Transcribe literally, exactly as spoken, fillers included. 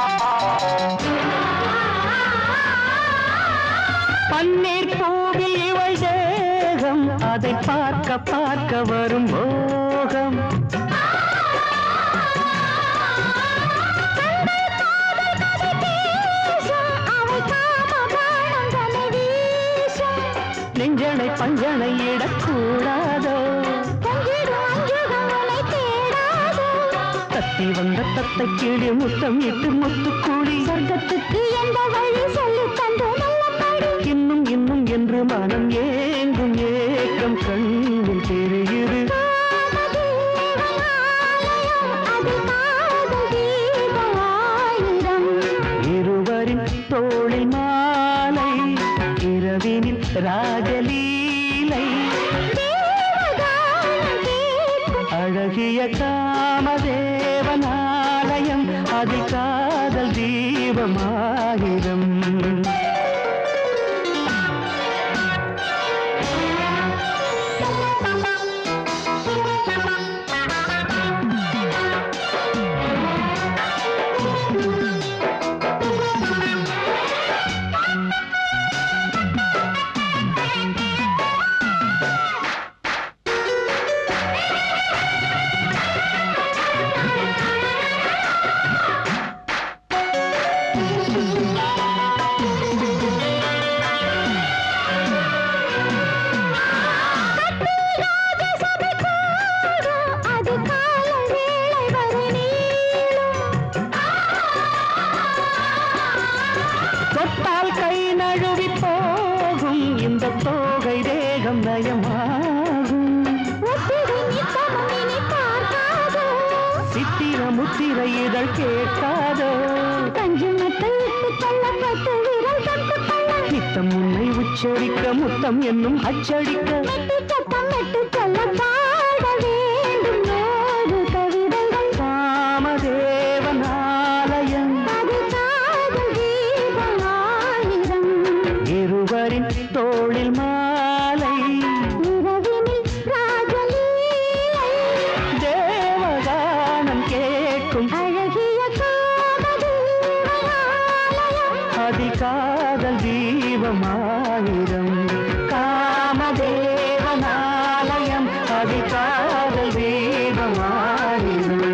பன்னீர் பூவில் இவள் தேகம், அதை பார்க்க பார்க்க வரும் மோகம். நெஞ்சனை பஞ்சனை இடக்கூடாதோ, தத்தி வந்த தத்தை கீழே முத்தம் இட்டு முத்துக்கூடி சொர்க்கத்துக்கு எந்த வழி சொல்லி தந்தோ இன்னும் இன்னும் என்று மனம் ஏங்கும் ஏக்கம் கண்ணில் தெரியுது. இருவரின் தோளில் மாலை, இரவினில் ராஜலீலை, அழகிய காமதேவன் ஆலயம், அதில் காதல் தீபமாயிரம். முத்தம் என்னும் அச்சடிக்க காமதேவன் ஆலயம், இருவரின் தோளில் மாலை, தேவகானம் கேட்கும் அழகிய அதில் காதல் தீபமாயிரம். காமதேவன் ஆலயம், அதில் காதல் தீபமாயிரம்.